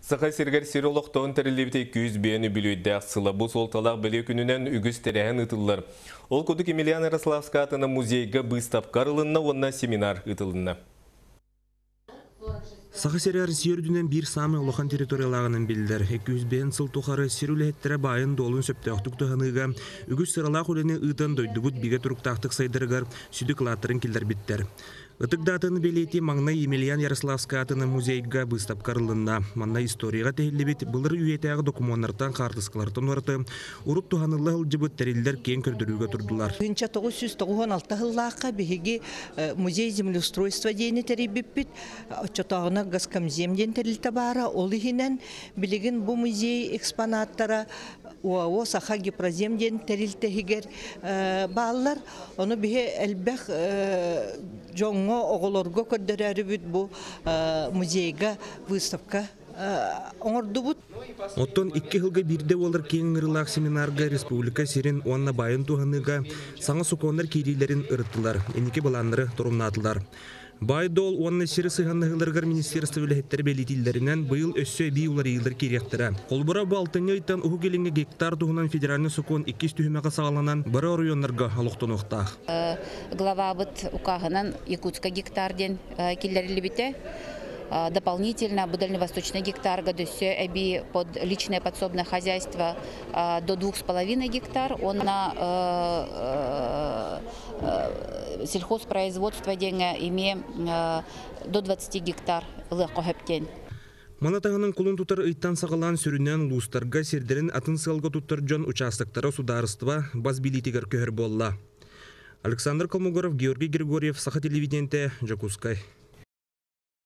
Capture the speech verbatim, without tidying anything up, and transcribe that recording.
Саха сергер сирологтон тәрелебіте күз бейіні білуйді ақсыла бұл солталақ біле күнінен үгіз тәрәхін ұтылыр. Ол күдік Емельян Ярославска атына музейға бұстап қарылынна онна семинар ұтылынна. Саха серер сүйердінен бір самы олақан территориялағының білдер. екі жүз бен сыл тұқары серулеттері байын долын сөпті оқтық тұғаныға, үгіз сыралақ өліні ұйтын дойдығыт біге тұрықтақтық сайдырығар сүдік латтырын келдер біттер. Үтік датыны белеті маңна Емельян Ярославска атына музейға бұстап қарылынна. Манна историяға тәхілі бет бұлыр үйетәғы документарттан қартысқылартын орты, ұрып тұғанылы ғылжыбыт тәрелдер кен көрдіруге тұрдылар. тысяча девятьсот тоқсан алты жыллаққа бігеге музей землеустройства дейіні тәребіппіт, отчетағына Газкомземден тәрілті бары, ол ихінен білігін бұл музей экспонаттары ОАО Саха Гипроземден тәрілті хигер балылар, оны біге әлбәқ жоңға оғылорға көрдірәрі бүт бұл музейға выставка оңырды бұд. Оттон икки жылға бірде олар кеңірілақ семинарға республика серін онна байын туғаныға саңа сукондар кейрейлерін ұрыттылар, енеке баланлары тұрымнатылар. Байдол онна сері сығанығыларғар министерство үліхеттері белетілдерінен бұйыл өссө бей олар елдер керектірі. Қолбыра балтыны ыйтан ұғы келіңе гектар туғынан федеральный сукон икки түйімеға сағаланан бірі орыйонларға алықтын ұқтақ. Глава бұд ұқағынан Якутска гектарден келдерілі біте. Дополнительно Дальневосточный гектар годусе эби под личное подсобное хозяйство до двух с половиной гектар. Он на сельхозпроизводство деньги имеем до двадцати гектар легкохептен. Манатағының құлын тұтар ұйттан сағалан сүрінен лустарға сердерін атын сылғы тұттар жон участықтары сударыства баз билетігер көхір болла. Александр Колмогоров, Георгий Григорьев, Саха телевиденте, Жакускай.